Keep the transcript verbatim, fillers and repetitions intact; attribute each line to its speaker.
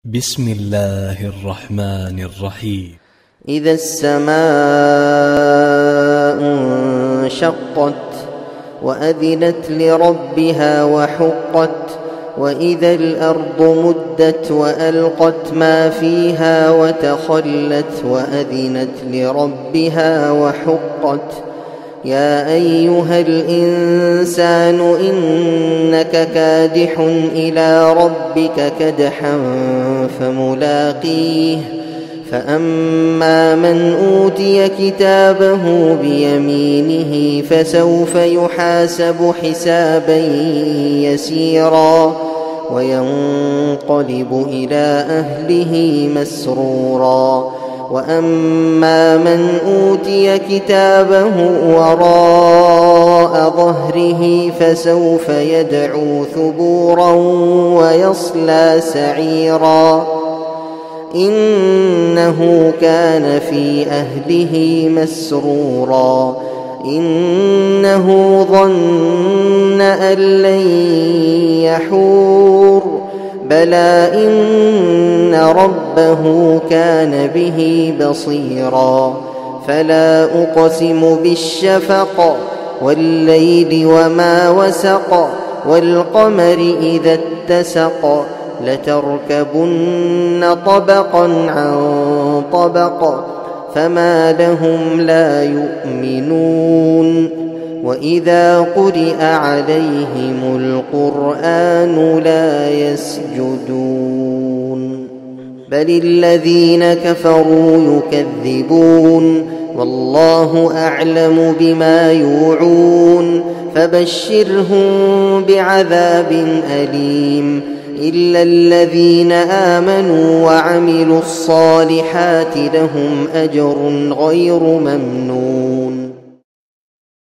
Speaker 1: بسم الله الرحمن الرحيم.
Speaker 2: إذا السماء انشقت وأذنت لربها وحقت وإذا الأرض مدت وألقت ما فيها وتخلت وأذنت لربها وحقت يا أيها الإنسان إنك كادح إلى ربك كدحا فملاقيه فأما من أوتي كتابه بيمينه فسوف يحاسب حسابا يسيرا وينقلب إلى أهله مسرورا وأما من أوتي كتابه وراء ظهره فسوف يدعو ثبورا ويصلى سعيرا إنه كان في أهله مسرورا إنه ظن أن لن يحور بلى إن ربه كان به بصيرا فلا أقسم بالشفق والليل وما وسق والقمر إذا اتسق لتركبن طبقا عن طبق فما لهم لا يؤمنون وإذا قرئ عليهم القرآن لا يسجدون بل الذين كفروا يكذبون والله أعلم بما يوعون فبشرهم بعذاب أليم إلا الذين آمنوا وعملوا الصالحات لهم أجر غير ممنون